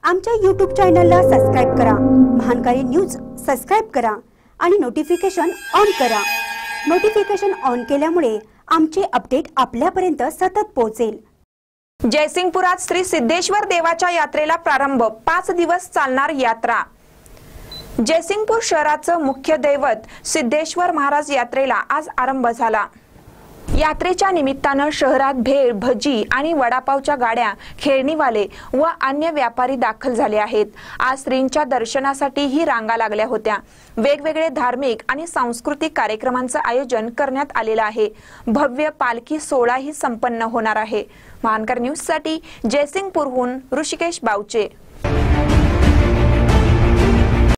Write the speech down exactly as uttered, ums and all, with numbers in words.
आमच्या यूट्यूब चॅनलला सबस्क्राइब करा, महानकारी न्यूज सबस्क्राइब करा आणि नोटिफिकेशन ऑन करा। नोटिफिकेशन ऑन केल्यामुळे आमचे अपडेट आपल्यापर्यंत सतत पोहोचेल। जयसिंगपुरात श्री सिद्धेश्वर देवाच्या यात्रेला प्रारंभ, पाच दिवस चालणार यात्रा। जयसिंगपूर शहराचं मुख्य दैवत सिद्धेश्वर महाराज यात्रेला आज आरंभ झाला। यात्रेच्या निमित्तानं शहरात भेळ, भजी आणि वडापावच्या गाड्या, खेळणीवाले व अन्य व्यापारी दाखल झाले आहेत। आज श्रींच्या दर्शनासाठी ही रांगा लागल्या होत्या। वेगवेगळे धार्मिक आणि सांस्कृतिक कार्यक्रमांचं आयोजन करण्यात आलेलं आहे। भव्य पालखी सोहळाही संपन्न होणार आहे। महानकर न्यूज साठी जयसिंगपूरहून ऋषिकेश बावचे।